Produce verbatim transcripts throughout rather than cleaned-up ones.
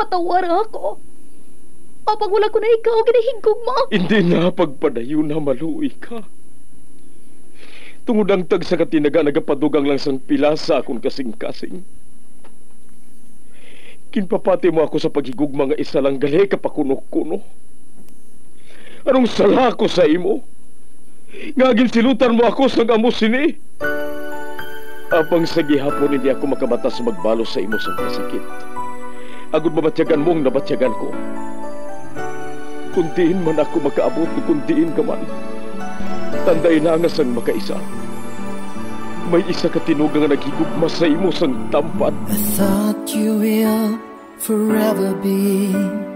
patawar ako. Apag wala ko na ikaw, ginahigog mo. Hindi na pagpadayo na maluoy ka. Tungod ang tag sa katinaga nagapadugang lang sang pilasa akong kasing-kasing. Kinpapati mo ako sa paghigug mga isa lang gali kapakuno-kuno. Anong sala ko sa imo? Ngagin silutan mo ako sa amo sini. Apang sa gihapon hindi ako makabatas magbalo sa imo sa kasakit. Agud mabatyagan mong nabatyagan ko. Kundiin man ako makaabot, kundiin ka man. Tanday na nga sang makaisa. May isa ka tinugang nga naghigugma sa imo sang tampad. I thought you will forever be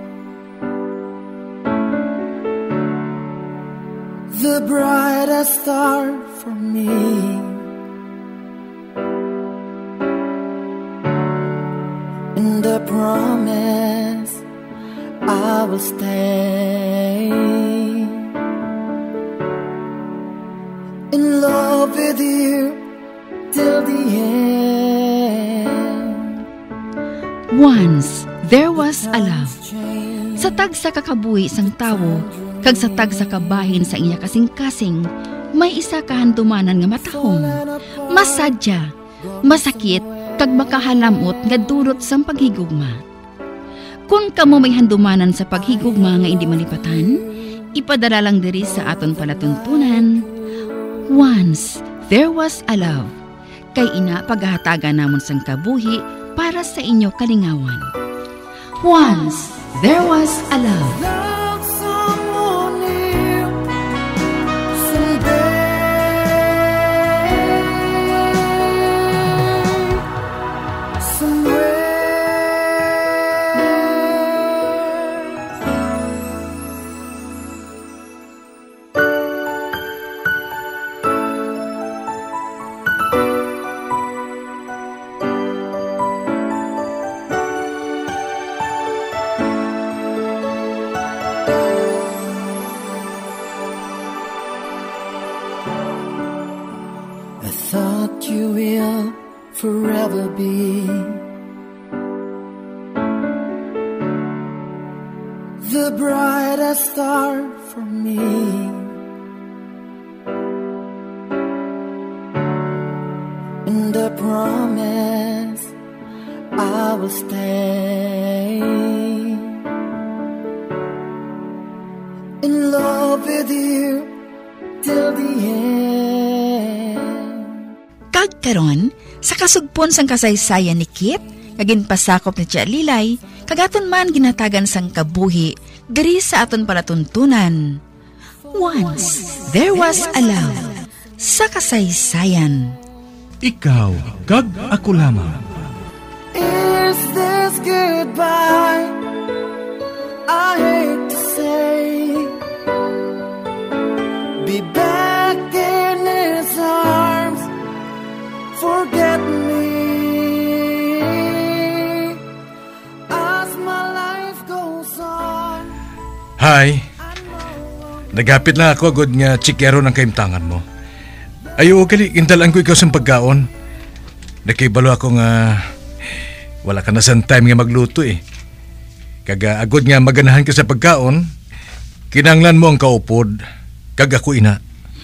the brightest star for me. And I promise I will stay in love with you till the end. Once there was a love. Sa tag sa kakabuhi sang tawo, kag sa tag sa kabahin sa iya kasing-kasing, may isa kahandumanan nga matahong, masadya, masakit, kag makahalamot nga durot sang paghigugma. Kung kamo may handumanan sa paghigugma nga hindi malipatan, ipadala lang diri sa aton palatuntunan. Once there was a love. Kay ina paghahatagan namon sang kabuhi para sa inyo kalingawan. Once there was a love. You will forever be the brightest star for me. And I promise I will stay in love with you till the end. Kagkaron, sa kasugpon sang kasaysayan ni Kit, kagin pasakop ni Tia Lilay, kagaton man ginatagan sang kabuhi, diri sa aton palatuntunan. Once, there was a love, sa kasaysayan. Ikaw, kag ako lamang. Is this goodbye? I hate to say, be back in his arms. Forget me as my life goes on. Hi. Nagapit lang ako agad nga tsikero ng kaimtangan mo. Ayaw kali, indalan ko ikaw sa pagkaon. Nakibalo ako nga wala ka na sa time nga magluto eh. Kaga agad nga maganahan ka sa pagkaon, kinanglan mo ang kaupod, kag ako ina.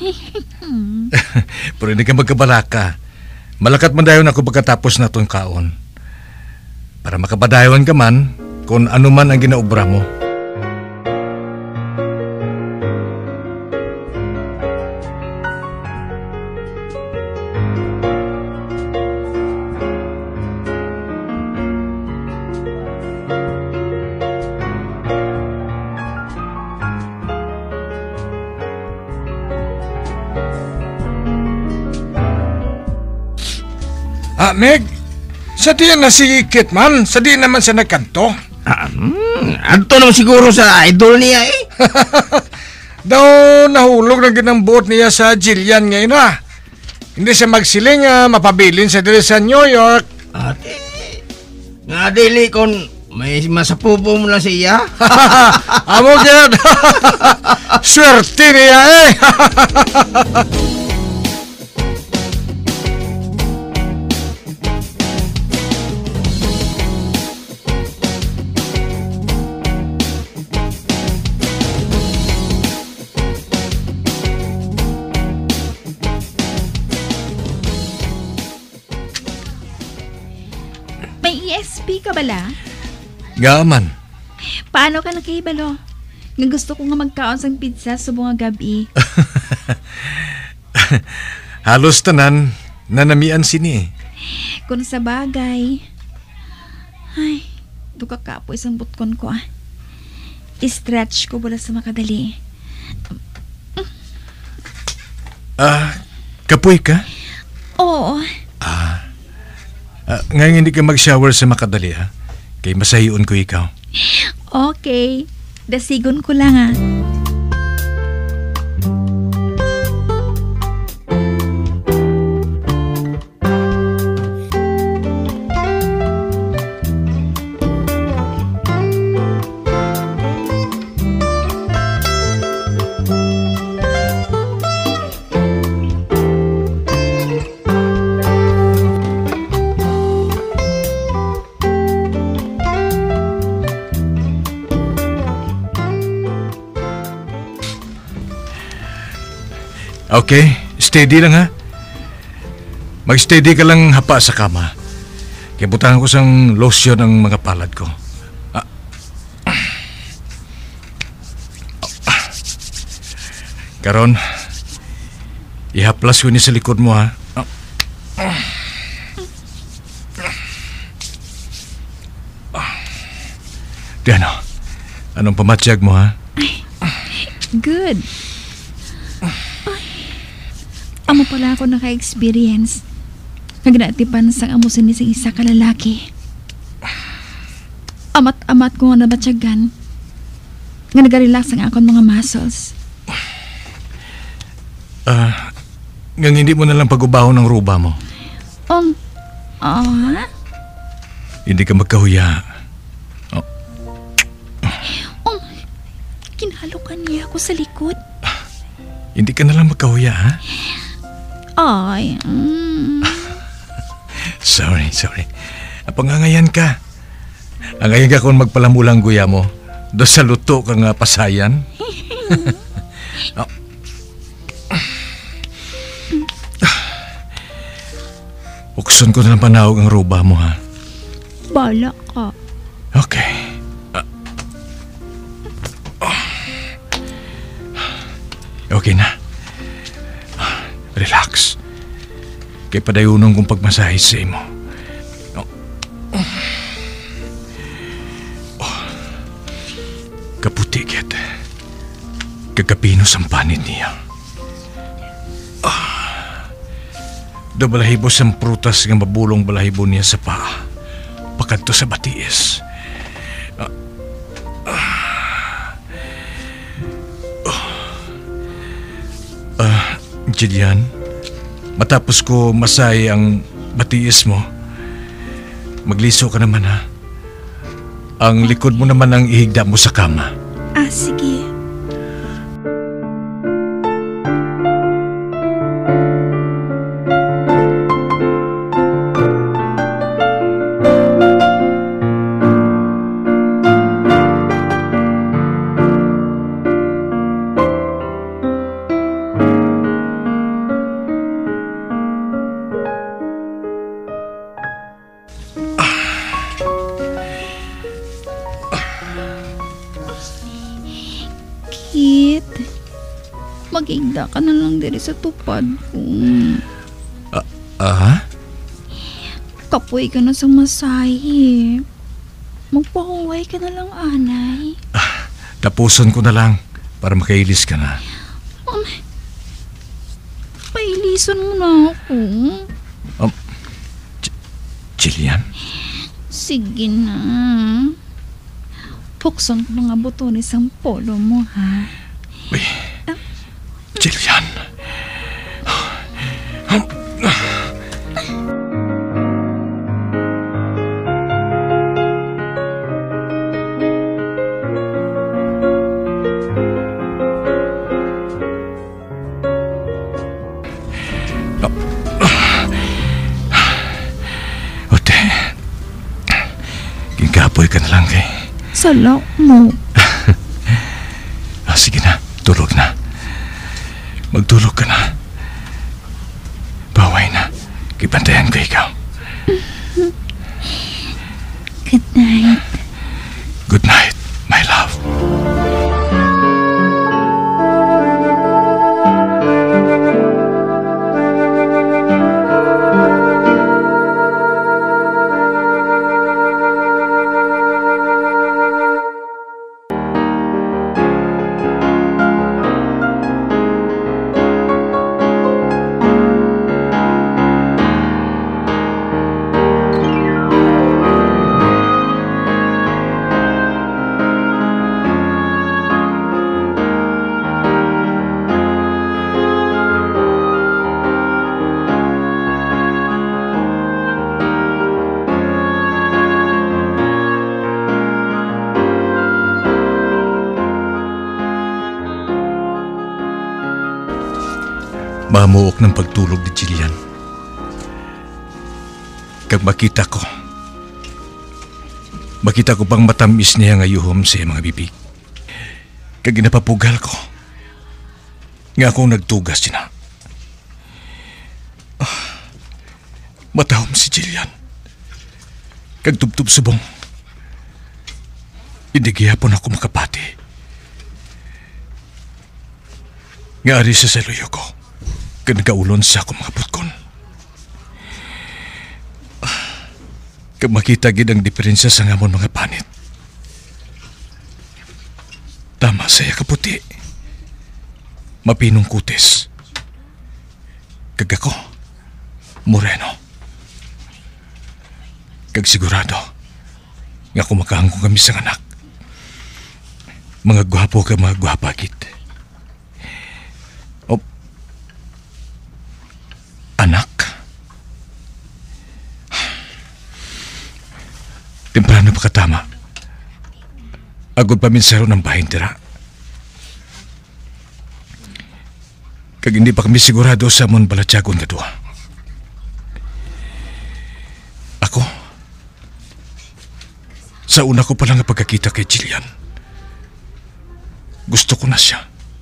Pero hindi ka magkabalaka. Malakat man dayon ako pagkatapos na itong kaon. Para makapadayon ka man kung ano man ang ginaobra mo. Ah, Meg, sa diyan na si Kit man, sa diyan naman sa nagkanto. Ah, hmm, anto naman siguro sa idol niya eh. Daw nahulog na ginambuot niya sa Jillian ngayon ah. Hindi siya magsiling ah, mapabilin sa dili sa New York. Ate, nga dili kon may masapupo mo lang siya. Amo gyud. Swerte niya eh. Nag-speak ka bala? Gaman. Paano ka nakahibalo? Nga gusto ko nga magkaon sang pizza sa mga gabi. Halos tanan, nanamian sini. Kung sa bagay. Ay, duka ka po isang butkon ko ah. I-stretch ko bala sa makadali. Ah, kapoy ka? Oo. Ah, ah ngayon hindi ka mag-shower sa makadali ha? Kay masahiyon ko ikaw. Okay. Dasigon ko lang ah. Okay, steady lang ha. Mag-steady ka lang hapa sa kama. Kaya butahan ko sang lotion ang mga palad ko. Ah. Karon, ihaplas ko ni sa likod mo ha. Diyan o, anong pamatsyag mo ha? Good. Amo pala ako naka-experience. Nagnatipan sang amo sini sa isa ka lalaki. Amat-amat ko nga nabatyagan. Nga nagarelax ang akong mga muscles. Ah, uh, ngang hindi mo na lang pag-ubaho ng ruba mo. Um, ah? Hindi ka magkahuya. Oh. Um, kinhalukan niya ako sa likod. Ah, hindi ka na lang magkahuya, ha? Ay, mm. Sorry, sorry. Napangangayan ka. Angayan ka kung magpalamulang guya mo. Do sa luto ka nga pasayan. Oh. Ukson ko na lang panawag ang roba mo, ha? Bala ka. Okay. Uh. Oh. Okay na. Relax. Kaya padayunan kong pagmasahis sa imo. Oh. Oh. Kaputi, Ket. Kagapino sa panit niya. Oh. Do balahibos ang prutas ng mabulong balahibo niya sa paa. Pakadto sa batiis. Oh. Oh. Uh, Jillian, matapos ko masay ang batiis mo, magliso ka naman ha. Ang likod mo naman ang ihigda mo sa kama. Ah, sige. Magigda ka na lang diri sa tupad ko. Ah? Uh, Kapoy ka na sa masahe. Magpahuway ka na lang, anay. Ah, tapuson ko na lang para makailis ka na. Um, pailisan mo na ako. Um, J- Jillian? Sige na. Pukson ko mga butones ang polo mo, ha? Uy. Jillian. Um, Ote, ginkapoy ka na lang kay. Salak mo. Ah, sige na, tulog na. Magtulog ka na. Baway na. Kibantayan ko ikaw. mamuok ng pagtulog ni Jillian. Kag makita ko, makita ko pang matamis niya ngayuhom sa mga bibig. Kag ginapapugal ko, nga akong nagtugas sina. Ah, matahom si Jillian. Kag tubtub subong. Hindi gihapon ako makapati. Nga ari sa saluyo ko, kag nagaulon sa akong mga putkon. Ah, kag makita gid ang diferensya sa ngamon mga panit. Tama saya kaputi. Mapinong kutis. Kag ako, moreno. Kag sigurado, nga kumakahangkong kami sa anak. Mga gwapo ka mga gwapagit. O, anak? Temprano pa katama. Agod pa minsaro ng bahin tira. Kag hindi pa kami sigurado sa mon balatyagon nga duha. Ako, sa una ko palang pagkakita kay Jillian, gusto ko na siya.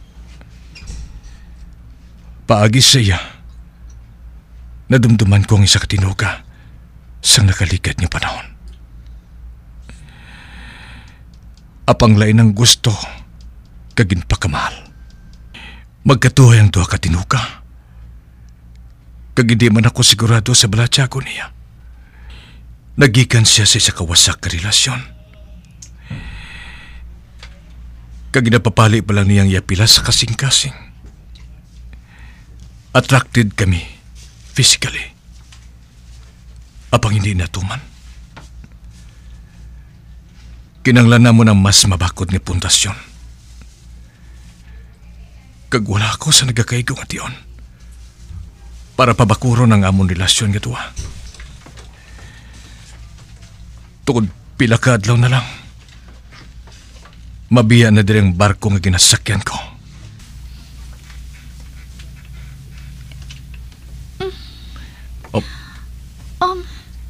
Paagi sa iya, nadumduman ko ang isa katinuga sa nakaligad niya panahon. Apang lain ang gusto, kagin pa kamahal. Magkatuhay ang duha katinuga. Kag hindi man ako sigurado sa balatyago niya. Nagikan siya sa isa kawasak ka relasyon. Kag napapali pa lang niyang yapila sa kasing-kasing. Attracted kami physically. Apang hindi natuman. Kinanglan na mo ng mas mabakod ni pundasyon. Kag wala ako sa nagakaigo nga tiyon para pabakuro ng amon relasyon nga tuwa. Tukod pila ka adlaw na lang, mabiya na direng barko nga ginasakyan ko. Mm. Oh. Um,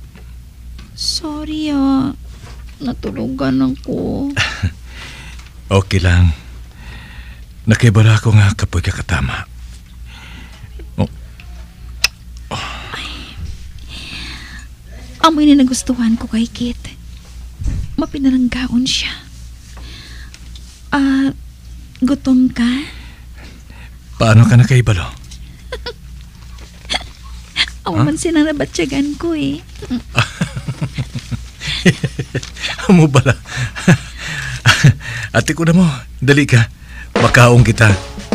sorry ah. Natulugan ako. Okay lang. Nakibala ko nga kapoy kakatama. Oh. Oh. Amoy na nagustuhan ko kay Kit. Mapinaranggaon siya. Ah, uh, gutom ka? Paano ka nakaibalo? Awaman huh? Sinang nabatsyagan ko eh. Amo bala. Ate ko na mo, dali ka. Makaong kita.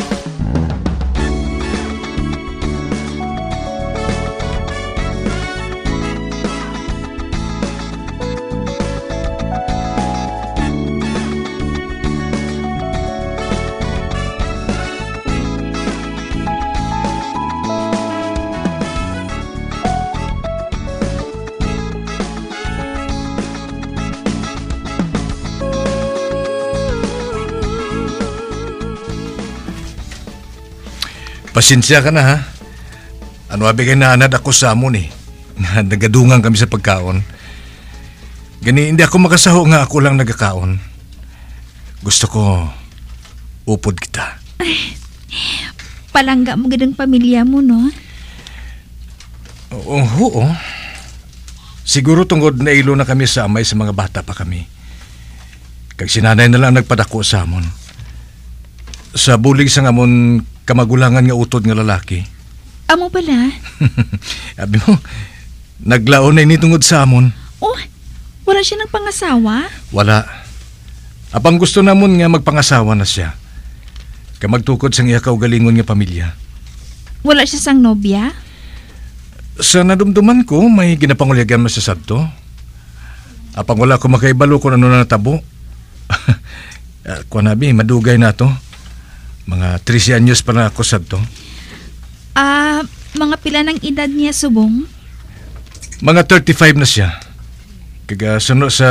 Pasensya ka na ha. Ano abigay na anad ako sa amon eh. Nagadungan kami sa pagkaon. Gani hindi ako makasaho nga ako lang nagakaon. Gusto ko upod kita. Ay, palangga mo gadang pamilya mo no? Oo, oo. Siguro tungod na ilo na kami sa amay sa mga bata pa kami. Kag sinanay na lang nagpadako sa amon. Sa bulig sa amon kamagulangan nga utod nga lalaki. Amo pala? Abi mo, naglaon na ini tungod sa amon. Oh, wala siya ng pangasawa? Wala. Apang gusto namon nga magpangasawa na siya. Kamagtukod sang iya kaugalingon nga pamilya. Wala siya sang nobya? Sa nadumduman ko, may ginapangulyagan mo sa sadto. Apang wala ko makaibalo kung ano na natabo. Kung nabi, madugay na to. Mga trisi anyos pa na ako sadto. Ah, uh, mga pila ng edad niya subong? Mga thirty-five na siya. Kaga suno sa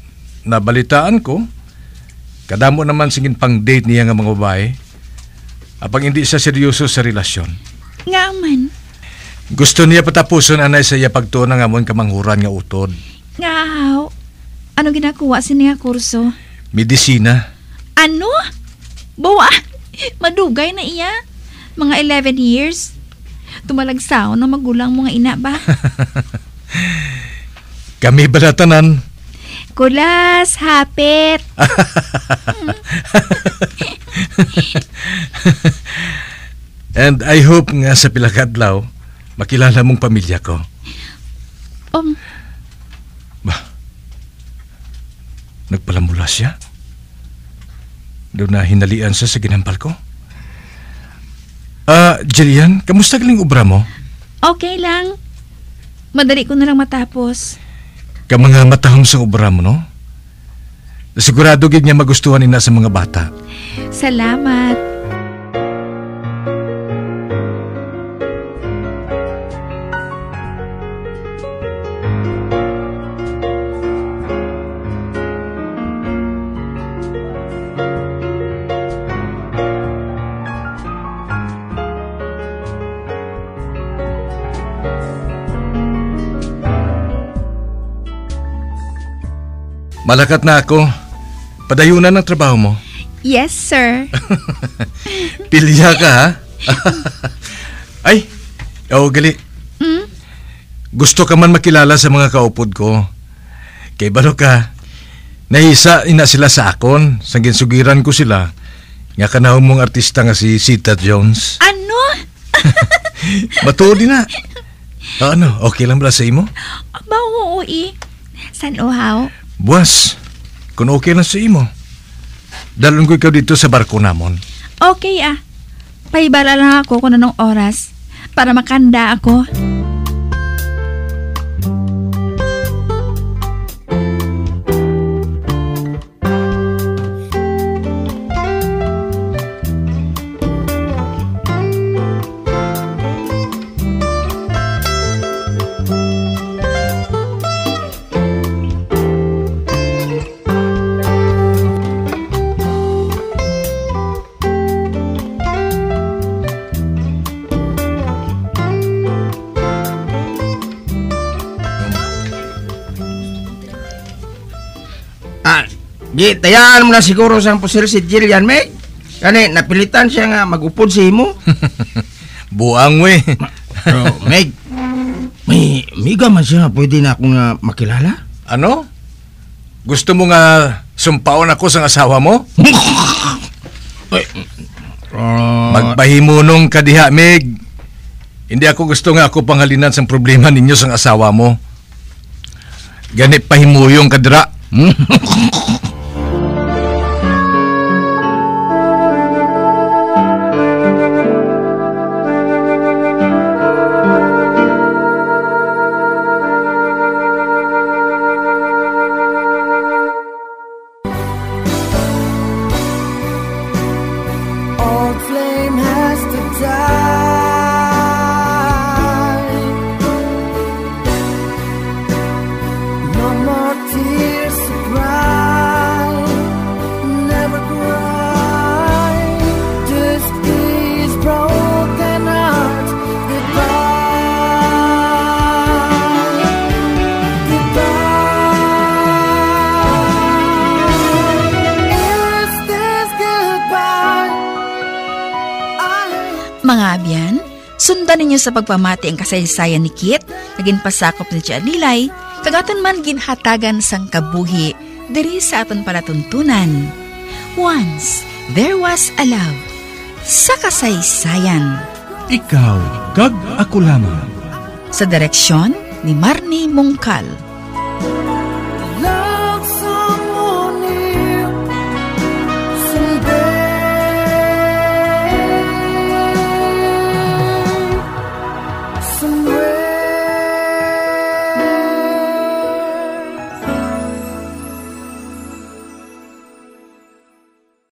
nabalitaan ko, kadamo naman singin pang date niya nga mga babae. Apang hindi siya seryoso sa relasyon. Nga man. Gusto niya patapuson anay sa iya pagtuon ng amon kamanghuran nga utod. Nga haw. Ano ginakuha sa niya kurso? Medisina. Ano? Bawa, madugay na iya. Mga eleven years. Tumalagsaw ng magulang mo nga ina ba? Kami ba natanan? Kulas, hapit. And I hope nga sa pilakadlaw, makilala mong pamilya ko. Um, Bah, nagpalamula siya? Doon na hinalian siya sa ginampal ko? Ah, uh, Jillian, kamusta galing ubra mo? Okay lang. Madali ko na lang matapos. Ka mga matahong sa ubra mo, no? Sigurado gid niya magustuhan ina sa mga bata. Salamat. Malakat na ako. Padayunan ng trabaho mo. Yes, sir. Pilya ka, ha? Ay, oh, gali. Mm? Gusto ka man makilala sa mga kaupod ko. Kay balo ka, nahisa ina sila sa akon. Sanggin sugiran ko sila. Nga kanahon mong artista nga si Sita Jones. Ano? Matuod na. Ano, okay lang ba sa imo? Aba, oo, eh. San uhaw? Buwas, kung okay lang sa imo. Dalon ko ikaw dito sa barko namon. Okay ah. Paibala lang ako kung anong oras para makanda ako. Di, tayaan mo na siguro sa pusil si Jillian, Meg. Kani, napilitan siya nga magupod si imo. Buang, we. Pero, Meg, may miga man siya, pwede na akong uh, makilala? Ano? Gusto mo nga sumpaon ako sa asawa mo? Ay, uh, Magpahimunong ka diha, Meg. Hindi ako gusto nga ako panghalinan sa problema ninyo sa asawa mo. Ganit pahimuyong kadra. Mga abyan, sundan ninyo sa pagpamati ang kasaysayan ni Kit, naging pasakop ni Adilay, kagaton man ginhatagan sang kabuhi, diri sa aton palatuntunan. Once, there was a love. Sa kasaysayan. Ikaw, kag ako lamang. Sa direksyon ni Marnie Mongcal.